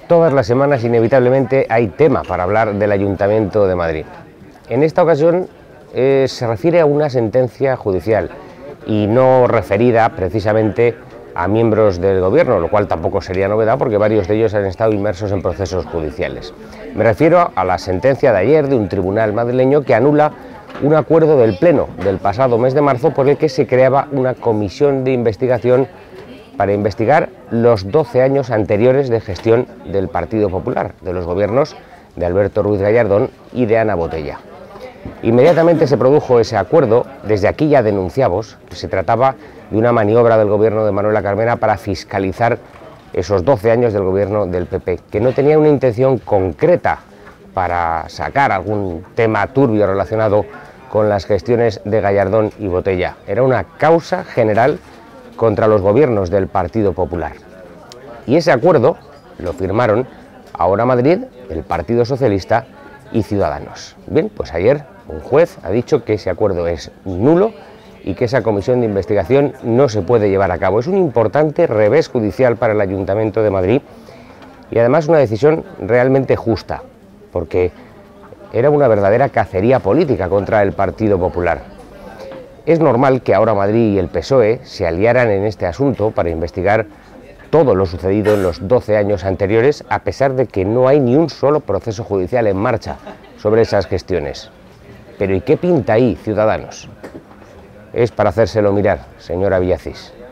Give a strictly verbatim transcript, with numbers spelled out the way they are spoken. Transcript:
Todas las semanas inevitablemente hay tema para hablar del Ayuntamiento de Madrid. En esta ocasión eh, se refiere a una sentencia judicial y no referida precisamente a miembros del gobierno, lo cual tampoco sería novedad porque varios de ellos han estado inmersos en procesos judiciales. Me refiero a la sentencia de ayer de un tribunal madrileño que anula un acuerdo del Pleno del pasado mes de marzo por el que se creaba una comisión de investigación para investigar los doce años anteriores de gestión del Partido Popular, de los gobiernos de Alberto Ruiz Gallardón y de Ana Botella. Inmediatamente se produjo ese acuerdo. Desde aquí ya denunciamos que se trataba de una maniobra del gobierno de Manuela Carmena para fiscalizar esos doce años del gobierno del P P, que no tenía una intención concreta para sacar algún tema turbio relacionado con las gestiones de Gallardón y Botella. Era una causa general contra los gobiernos del Partido Popular. Y ese acuerdo lo firmaron Ahora Madrid, el Partido Socialista y Ciudadanos. Bien, pues ayer un juez ha dicho que ese acuerdo es nulo y que esa comisión de investigación no se puede llevar a cabo. Es un importante revés judicial para el Ayuntamiento de Madrid y además una decisión realmente justa, porque era una verdadera cacería política contra el Partido Popular. Es normal que Ahora Madrid y el P S O E se aliaran en este asunto para investigar todo lo sucedido en los doce años anteriores, a pesar de que no hay ni un solo proceso judicial en marcha sobre esas gestiones. Pero ¿y qué pinta ahí Ciudadanos? Es para hacérselo mirar, señora Villacís.